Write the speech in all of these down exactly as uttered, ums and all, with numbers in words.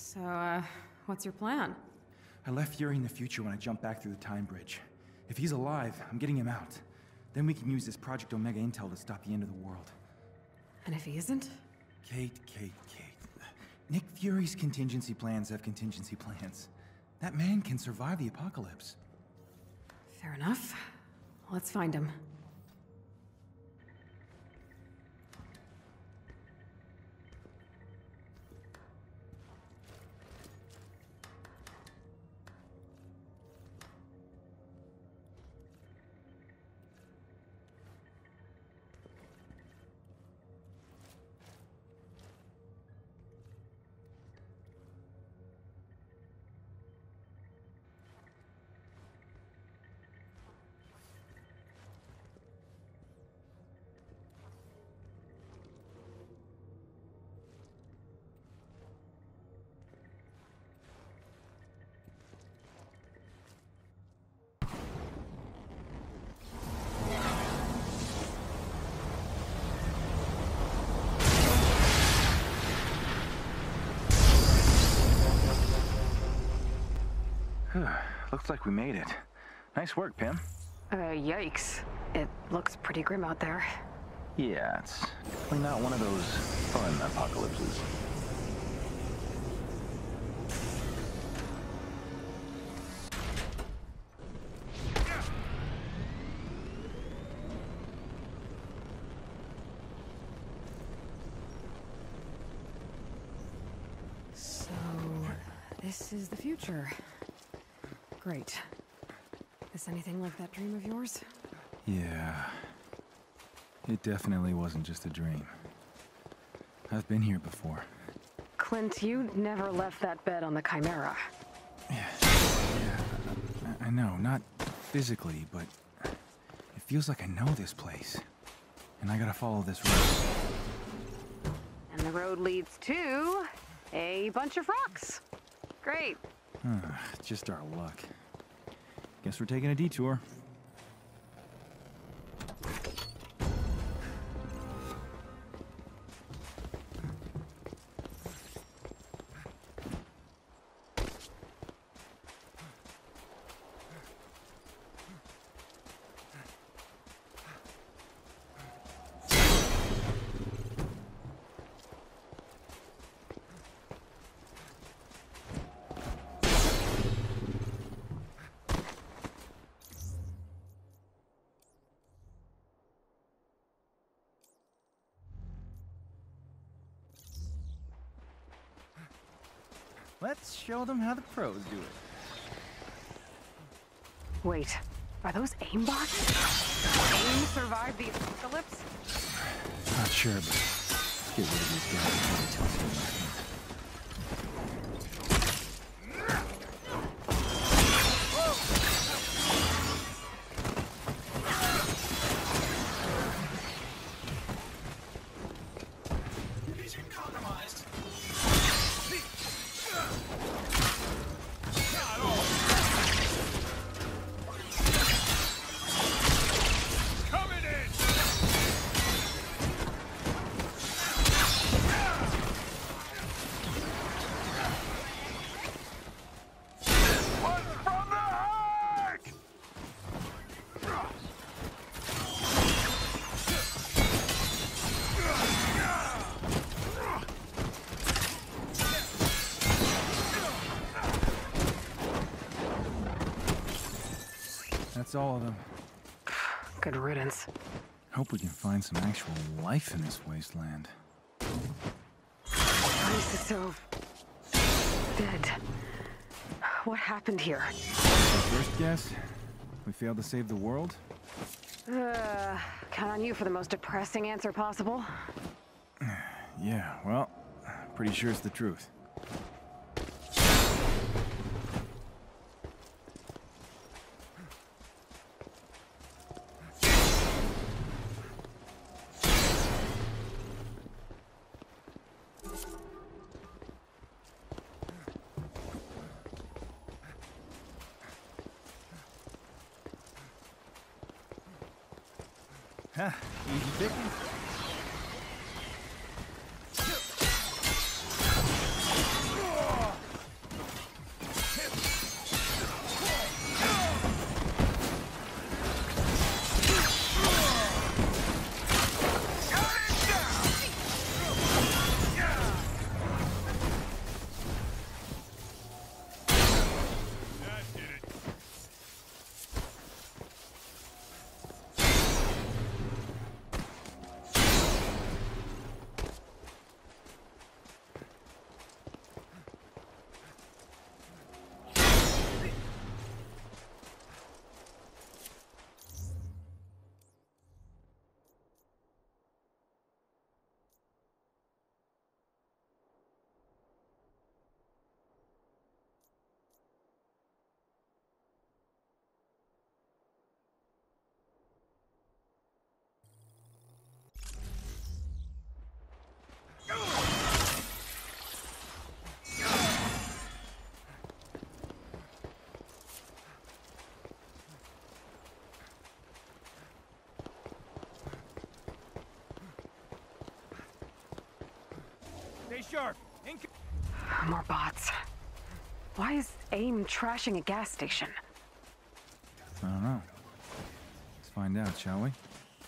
So, uh, what's your plan? I left Fury in the future when I jumped back through the time bridge. If he's alive, I'm getting him out. Then we can use this Project Omega intel to stop the end of the world. And if he isn't? Kate, Kate, Kate. Nick Fury's contingency plans have contingency plans. That man can survive the apocalypse. Fair enough. Let's find him. Looks like we made it. Nice work, Pim. Uh, yikes. It looks pretty grim out there. Yeah, it's definitely not one of those fun apocalypses. So, this is the future. Great. Is anything like that dream of yours? Yeah. It definitely wasn't just a dream. I've been here before. Clint, you never left that bed on the Chimera. Yeah, yeah, I, I know, not physically, but it feels like I know this place. And I gotta follow this road. And the road leads to a bunch of rocks. Great. Uh, just our luck. Guess we're taking a detour. Let's show them how the pros do it. Wait, are those A I M bots? A I M survived the apocalypse? Not sure, but let's get rid of these guys before they tell us what happens. That's all of them. Good riddance. Hope we can find some actual life in this wasteland. This is so... dead. What happened here? Our first guess? We failed to save the world? Uh, count on you for the most depressing answer possible. Yeah, well, pretty sure it's the truth. Huh, easy picking. sharp. In More bots. Why is A I M trashing a gas station? I don't know. Let's find out, shall we?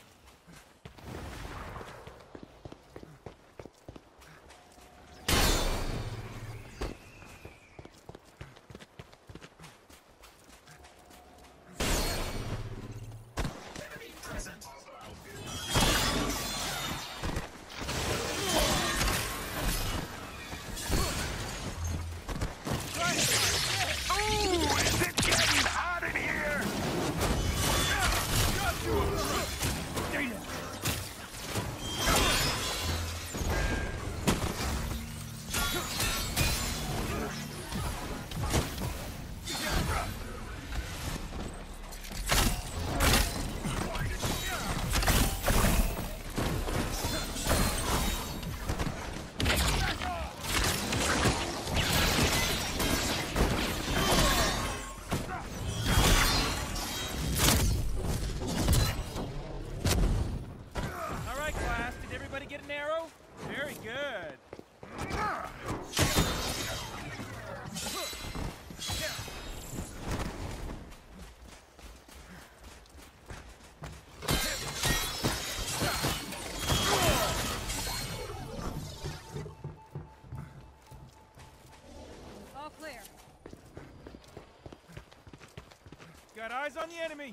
Got eyes on the enemy!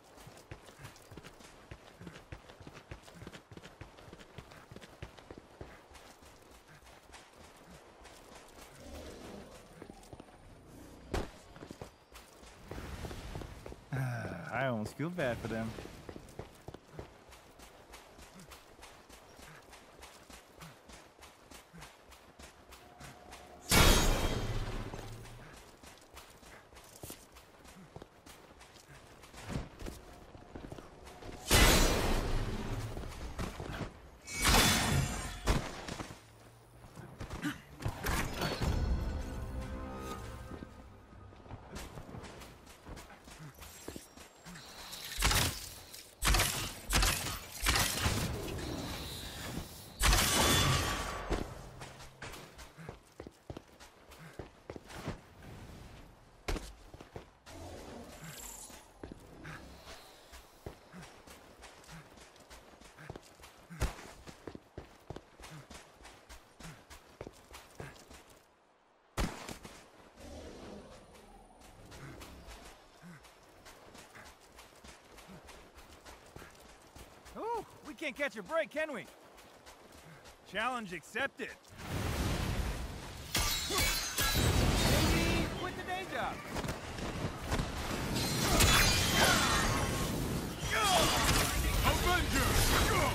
I almost feel bad for them. Ooh, we can't catch a break, can we? Challenge accepted. Maybe quit the day job. Avengers!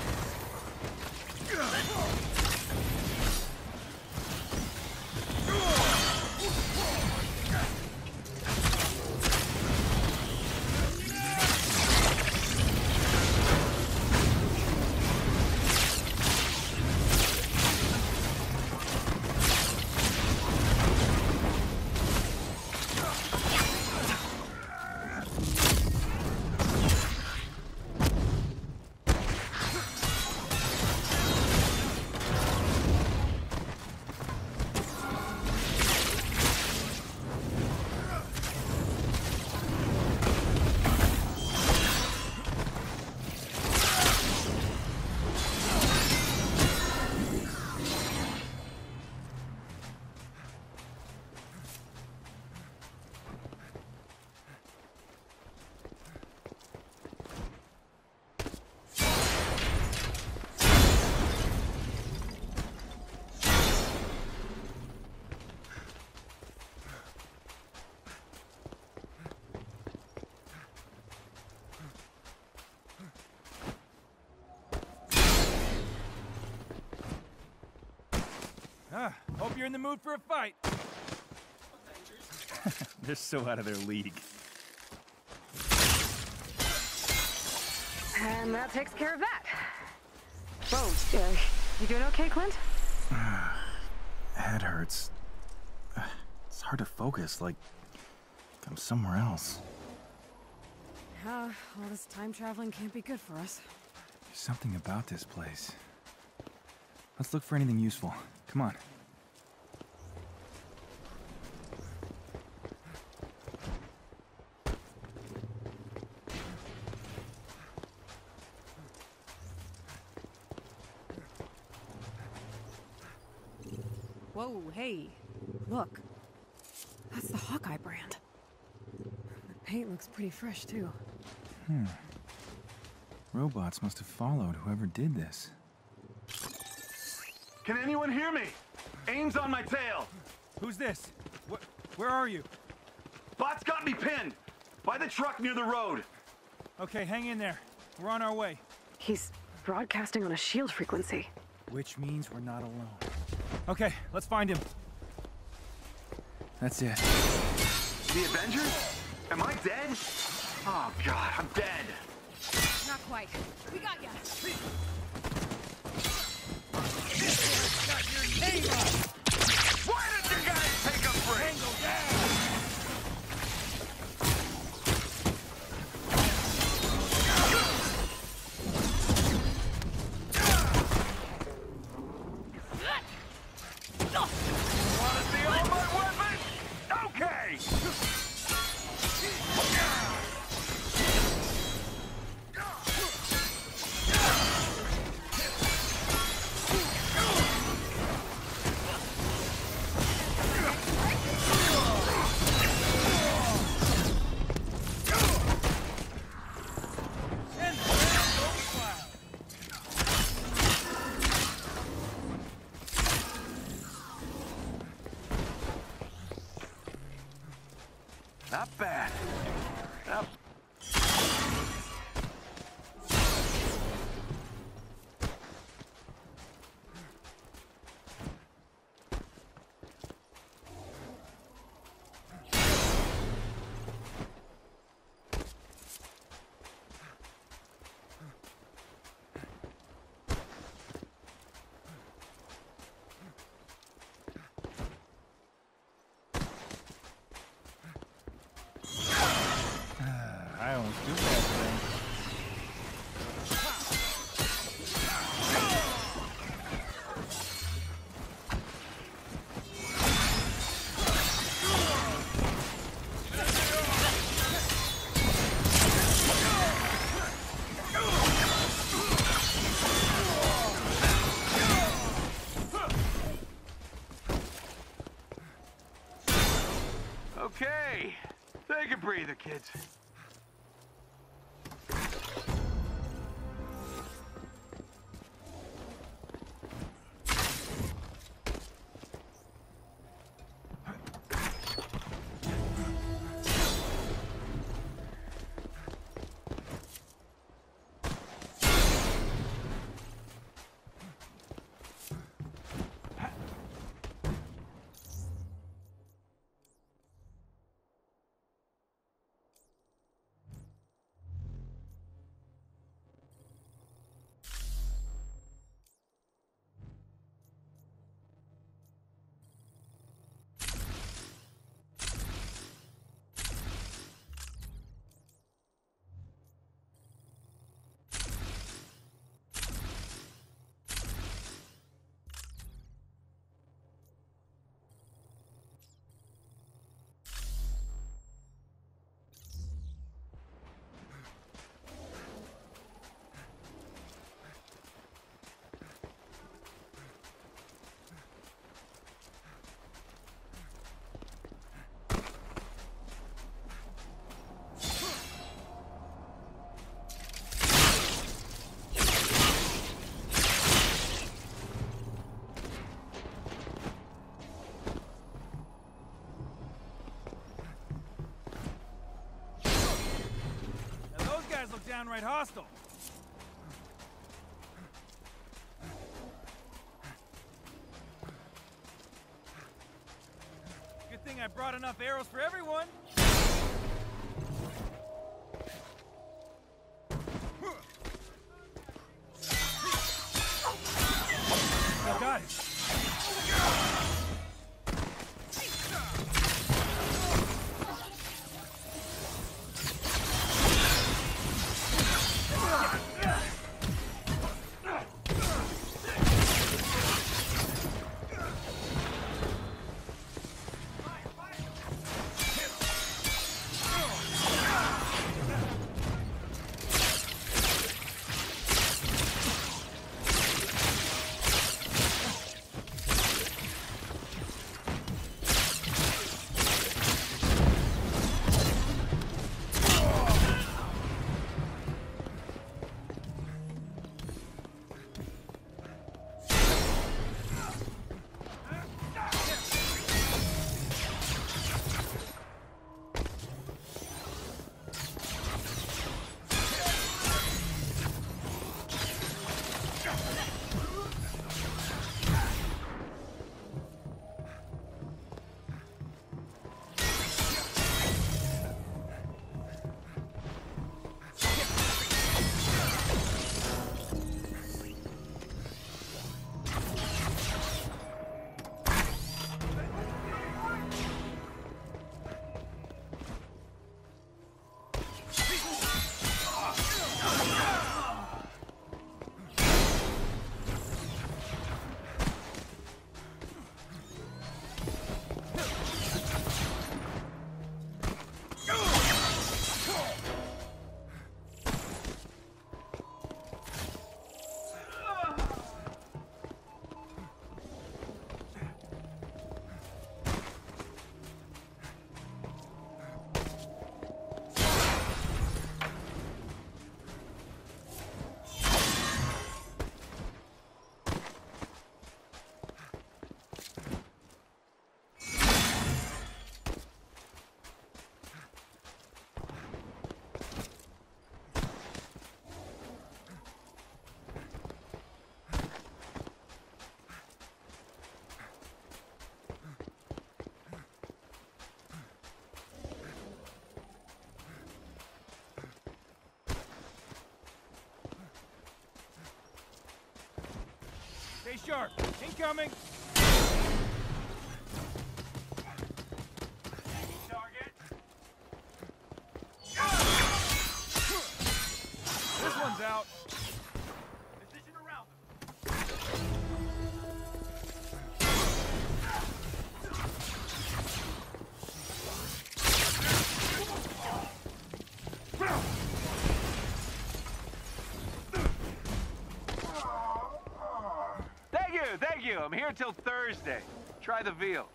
Ah, hope you're in the mood for a fight. They're so out of their league. And that takes care of that. Whoa, uh, you doing okay, Clint? Head hurts. Uh, It's hard to focus, like I'm somewhere else. Uh, all this time traveling can't be good for us. There's something about this place. Let's look for anything useful. Come on. Whoa, hey. Look. That's the Hawkeye brand. The paint looks pretty fresh, too. Hmm. Robots must have followed whoever did this. Can anyone hear me? Aim's on my tail. Who's this? Wh where are you? Bot's got me pinned. By the truck near the road. Okay, hang in there. We're on our way. He's broadcasting on a shield frequency. Which means we're not alone. Okay, let's find him. That's it. The Avengers? Am I dead? Oh god, I'm dead. Not quite. We got ya. Why did you guys take a break? Tango down! Want to see all my weapons? Okay! Not bad. Not I almost do that thing. okay. Take a breather, kids. Look downright hostile. Good thing I brought enough arrows for everyone. I got it. sharp. Incoming. Target. This one's out. Position around them. Thank you, thank you. I'm here till Thursday. Try the veal.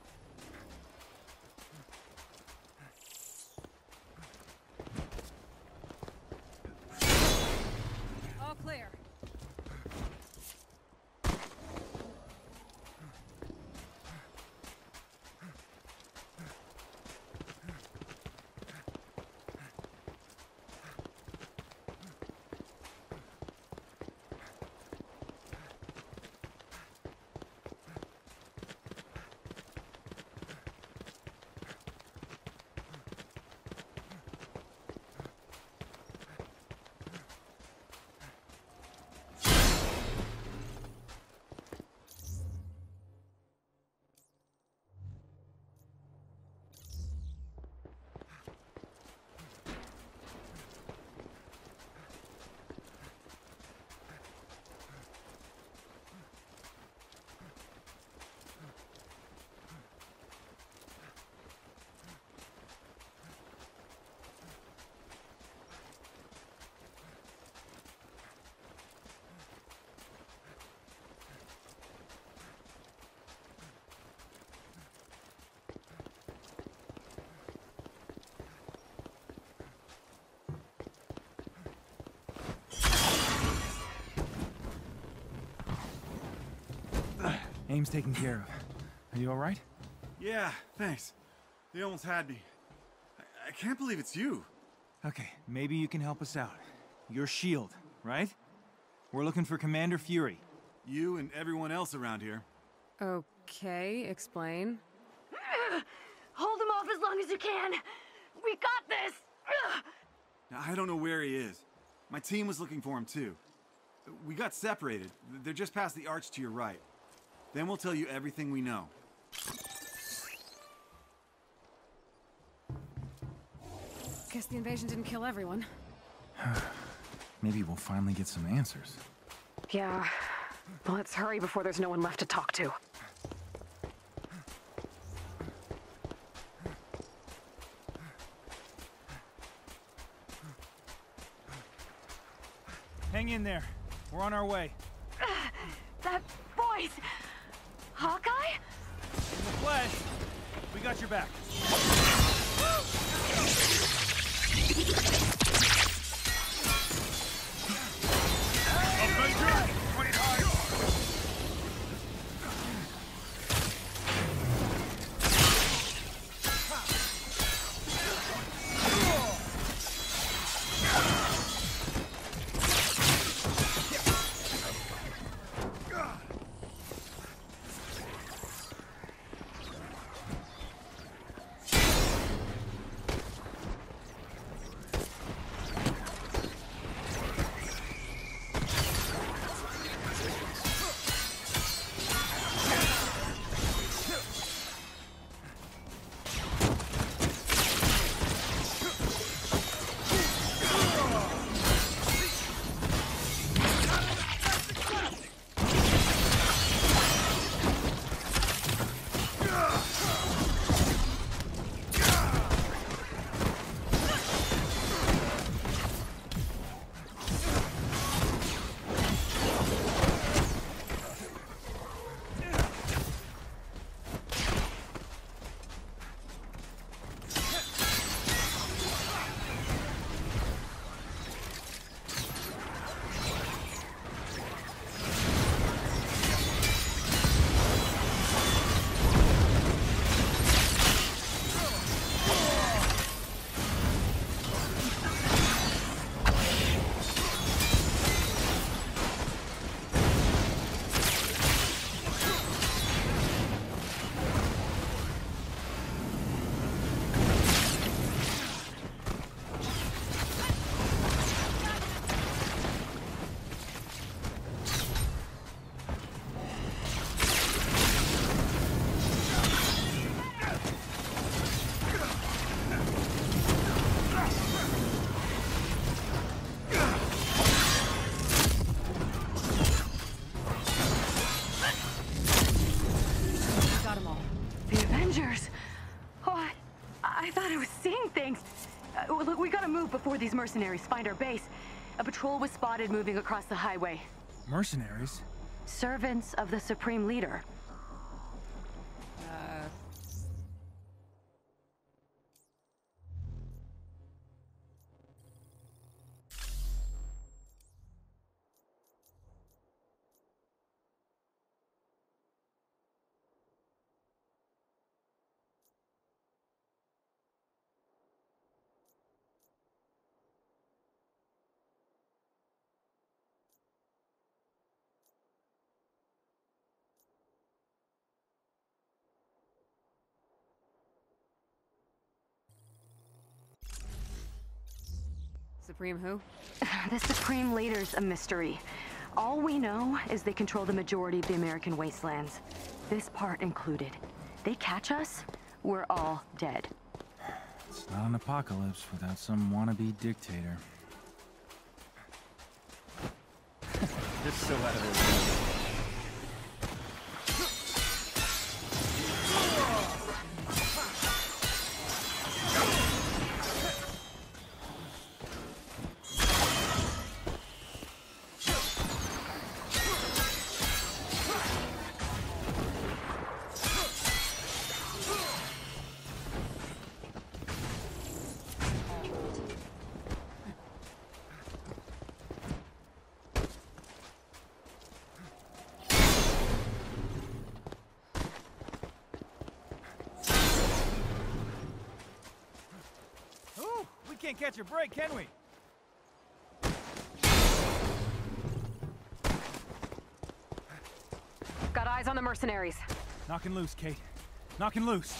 All clear. A I M's taken care of. Are you all right? Yeah, thanks. They almost had me. I, I can't believe it's you. Okay, maybe you can help us out. You're S H I E L D, right? We're looking for Commander Fury. You and everyone else around here. Okay, explain. Hold him off as long as you can. We got this. Now, I don't know where he is. My team was looking for him too. We got separated. They're just past the arch to your right. Then we'll tell you everything we know. Guess the invasion didn't kill everyone. Maybe we'll finally get some answers. Yeah. Well, let's hurry before there's no one left to talk to. Hang in there. We're on our way. That voice. Hawkeye? In the flesh. We got your back. Avengers! Wait high! these mercenaries find our base, a patrol was spotted moving across the highway. Mercenaries? Servants of the Supreme Leader. Uh... Supreme who? The Supreme Leader's a mystery. All we know is they control the majority of the American wastelands. This part included. They catch us, we're all dead. It's not an apocalypse without some wannabe dictator. You're so out of it. Can't catch a break, can we? Got eyes on the mercenaries. Knocking loose, Kate. Knocking loose.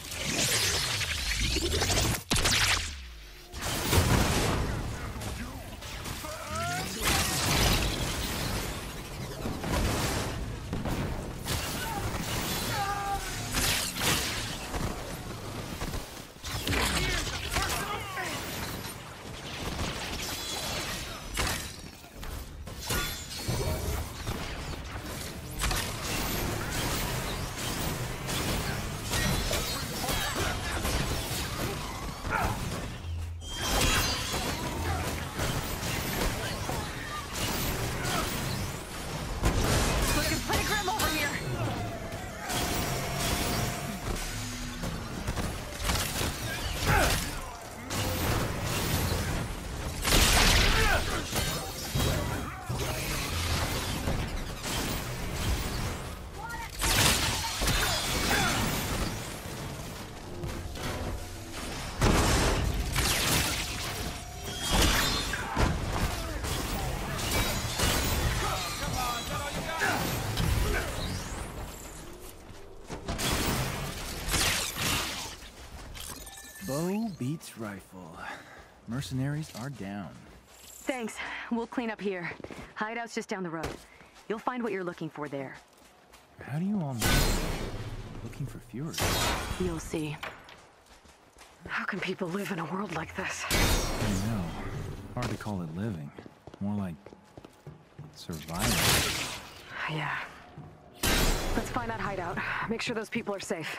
Bow beats rifle. Mercenaries are down. Thanks. We'll clean up here. Hideout's just down the road. You'll find what you're looking for there. How do you all know? Looking for Fury. You'll see. How can people live in a world like this? I know. Hard to call it living. More like survival. Yeah. Let's find that hideout. Make sure those people are safe.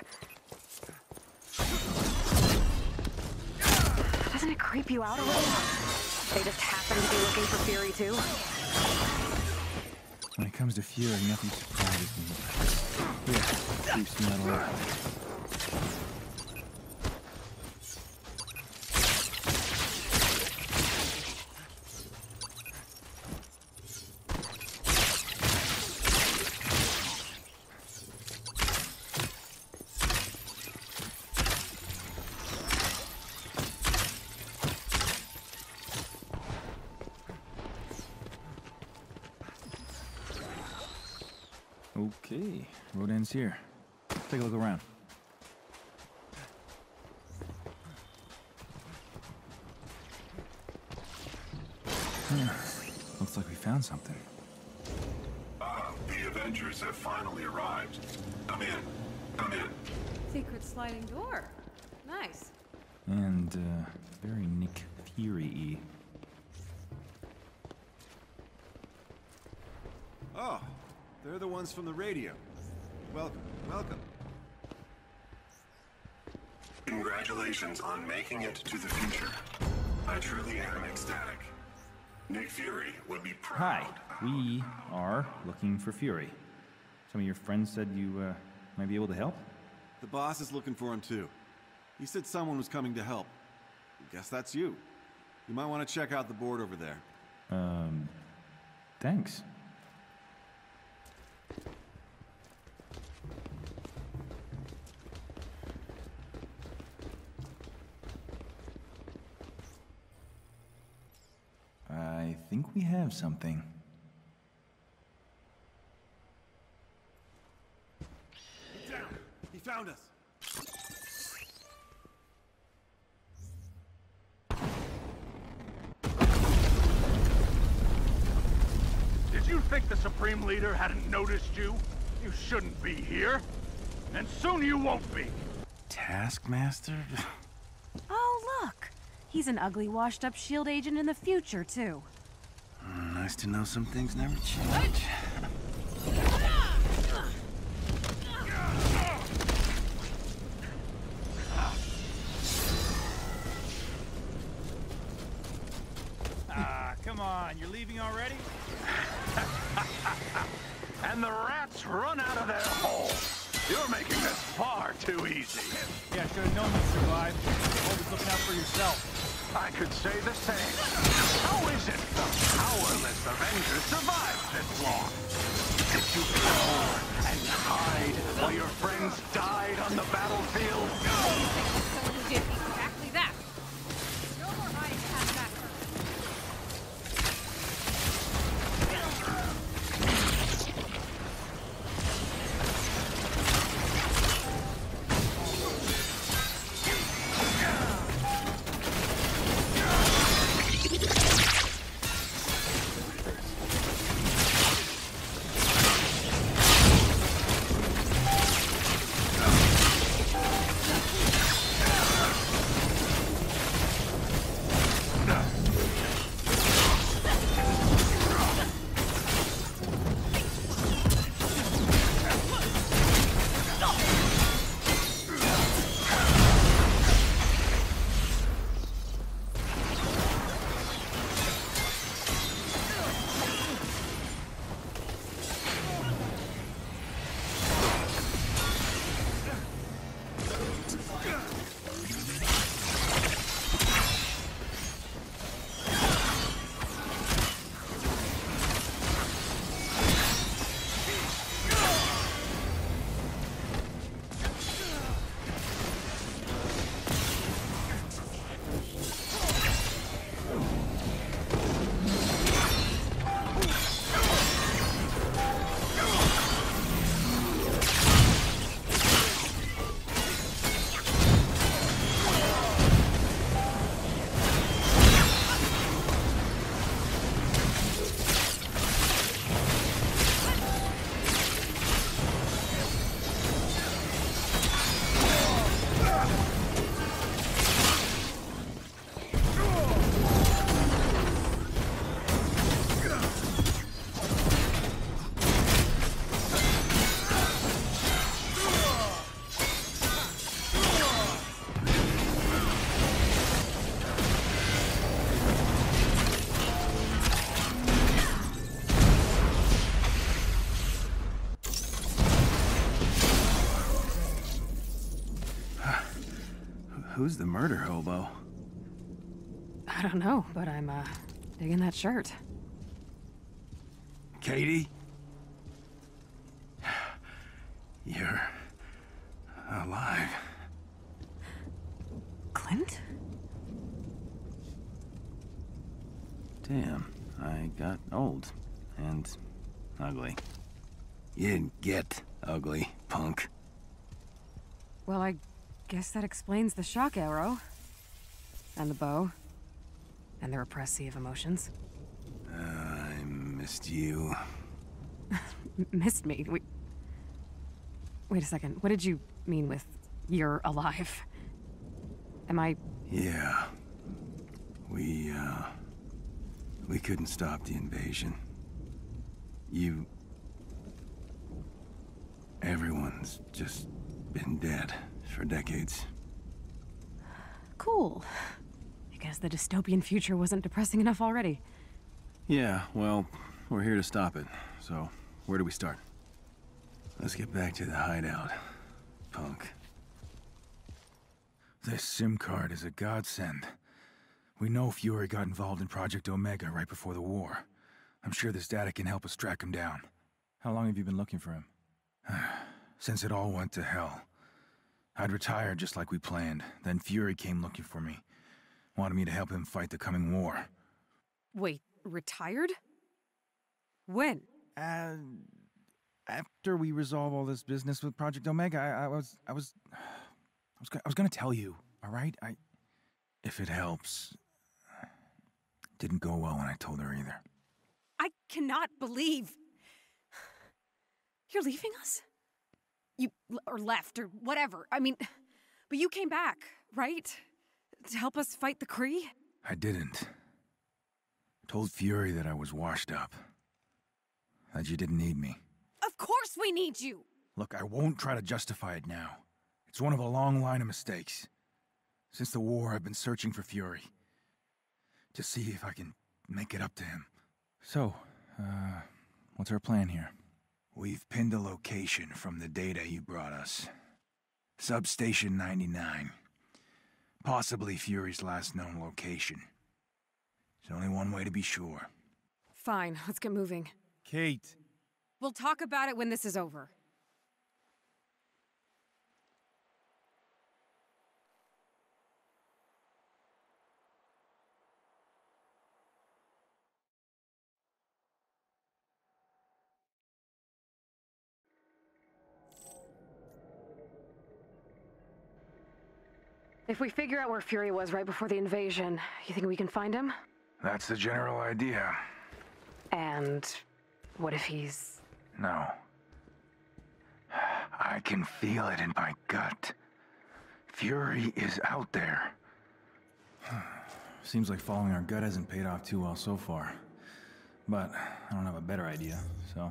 Doesn't it creep you out a little? They just happen to be looking for Fury too? When it comes to Fury, nothing surprises me. Yeah, creeps me out a lot. Okay, road ends here. Take a look around. Hmm. Looks like we found something. Ah, the Avengers have finally arrived. Come in. Come in. Secret sliding door. Nice. And, uh, very Nick Fury-y. Oh, they're the ones from the radio. Welcome, welcome. Congratulations on making it to the future. I truly am ecstatic. Nick Fury would be proud. Hi, we are looking for Fury. Some of your friends said you uh, might be able to help? The boss is looking for him too. He said someone was coming to help. Guess that's you. You might want to check out the board over there. Um, thanks. I think we have something. Get down! He found us! Did you think the Supreme Leader hadn't noticed you? You shouldn't be here. And soon you won't be. Taskmaster? Oh, look! He's an ugly, washed-up SHIELD agent in the future, too. Mm, nice to know some things never change. Ah, come on, you're leaving already? And the rats run out of their hole. You're making this far too easy. Yeah, should have known you'd survive. Always looking out for yourself. I could say the same. How is it the powerless Avengers survived this long? Did you cower and hide while your friends died on the battlefield? Someone who did exactly that. No more hiding past that curtain. Who's the murder hobo? I don't know, but I'm, uh, digging that shirt. Katie? You're alive. Clint? Damn, I got old and ugly. You didn't get ugly, punk. Well, I guess that explains the shock arrow. And the bow. And the repressive emotions. Uh, I missed you. M missed me? Wait, wait a second. What did you mean with you're alive? Am I... Yeah. We, uh... We couldn't stop the invasion. You... Everyone's just been dead for decades. Cool. I guess the dystopian future wasn't depressing enough already. Yeah, well, we're here to stop it. So, where do we start? Let's get back to the hideout, punk. This SIM card is a godsend. We know Fury got involved in Project Omega right before the war. I'm sure this data can help us track him down. How long have you been looking for him? Since it all went to hell. I'd retired just like we planned. Then Fury came looking for me. Wanted me to help him fight the coming war. Wait, retired? When? Uh, after we resolve all this business with Project Omega, I, I was, I was, I was, I was gonna tell you. All right, I, if it helps, didn't go well when I told her either. I cannot believe you're leaving us. You or left or whatever. I mean, but you came back, right? To help us fight the Kree? I didn't. Told Fury that I was washed up. That you didn't need me. Of course we need you! Look, I won't try to justify it now. It's one of a long line of mistakes. Since the war, I've been searching for Fury. To see if I can make it up to him. So, uh, what's our plan here? We've pinned a location from the data you brought us. Substation ninety-nine. Possibly Fury's last known location. There's only one way to be sure. Fine, let's get moving. Kate. We'll talk about it when this is over. If we figure out where Fury was right before the invasion, you think we can find him? That's the general idea. And what if he's... No. I can feel it in my gut. Fury is out there. Seems like following our gut hasn't paid off too well so far. But I don't have a better idea, so...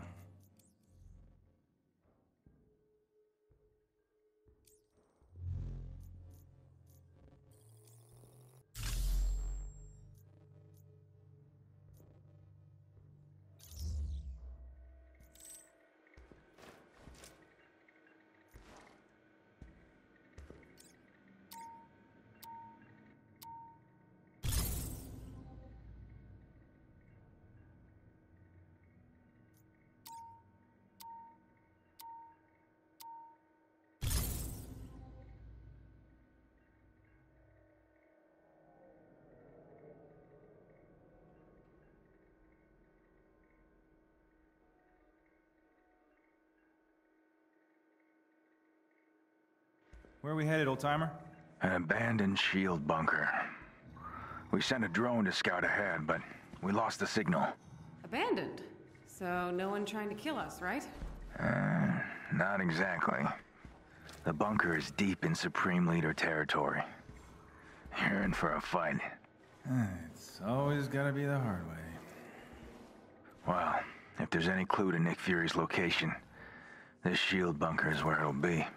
Where are we headed, old-timer? An abandoned shield bunker. We sent a drone to scout ahead, but we lost the signal. Abandoned? So no one trying to kill us, right? Uh, not exactly. The bunker is deep in Supreme Leader territory. You're in for a fight. It's always gotta be the hard way. Well, if there's any clue to Nick Fury's location, this shield bunker is where he'll be.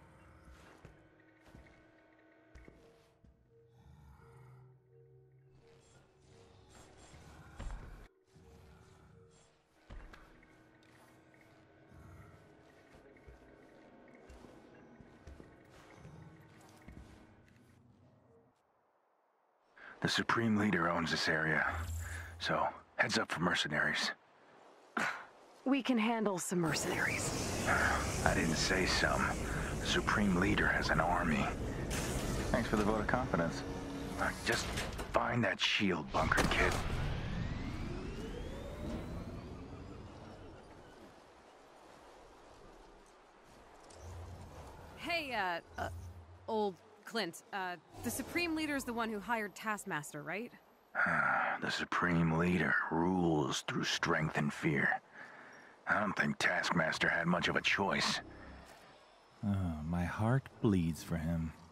The Supreme Leader owns this area, so heads up for mercenaries. We can handle some mercenaries. I didn't say some. The Supreme Leader has an army. Thanks for the vote of confidence. Uh, just find that shield bunker, kid. Hey, uh, uh, old Clint, uh, the Supreme Leader's the one who hired Taskmaster, right? The Supreme Leader rules through strength and fear. I don't think Taskmaster had much of a choice. Uh, my heart bleeds for him.